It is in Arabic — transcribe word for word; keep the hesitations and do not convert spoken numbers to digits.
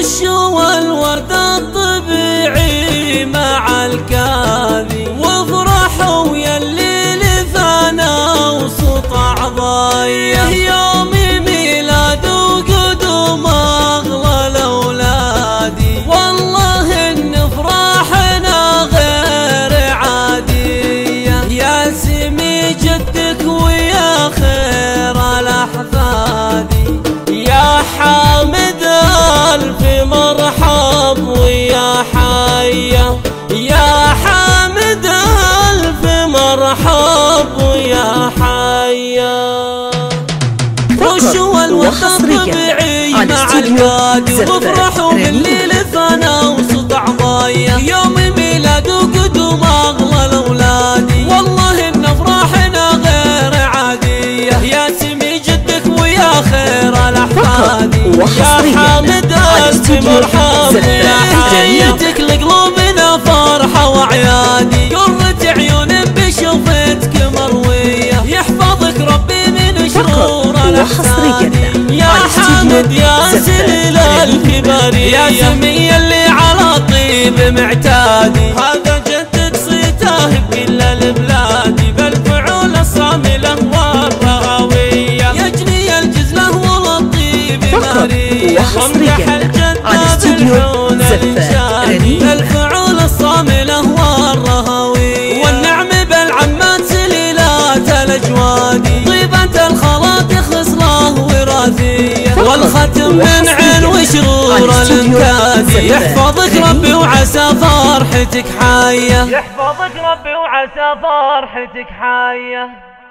خشوا الورد الطبيعي مع الكاذي، وافرحوا ياللي لفانا وسط عضايا، يوم ميلاد وقدوم اغلى الاولادي، والله ان فرحنا غير عاديه، يا سمي جدك ويا خير الاحفادي، يا حامد الف مرحب ويا حيه، يا حامد الف مرحب ويا حيه. خشوا الورد الطبيعي مع القادي، وافرحوا باللي لفانا وسط عضايا، يوم ميلاد وقدوم اغلى الاولادي، والله ان افراحنا غير عاديه، يا سمي جدك ويا خير الاحفادي، يا حامد الف مرحب ويا حياتك لقلوبنا فرحه وعيادي، قرة عيون بشوفتك مرويه، يحفظك ربي من شرور الاحساد، يا حامد يا سليل الكباريه، يا سمي اللي على طيب معتادي، هذا جدد صيته بكل البلاد، بالفعول الصامله والرغويه، يجني الجزله والطيب ناريه، وامدح الجد بالحون الانشادي، بالفعول الصامله والرهويه، والنعم بالعمات سليلات الاجوادي، طيبه الخلاط خصله وراثيه، والختم من عين وشرور الامتادي، يحفظك ربي وعسى فرحتك حايه، يحفظك ربي وعسى فرحتك حايه.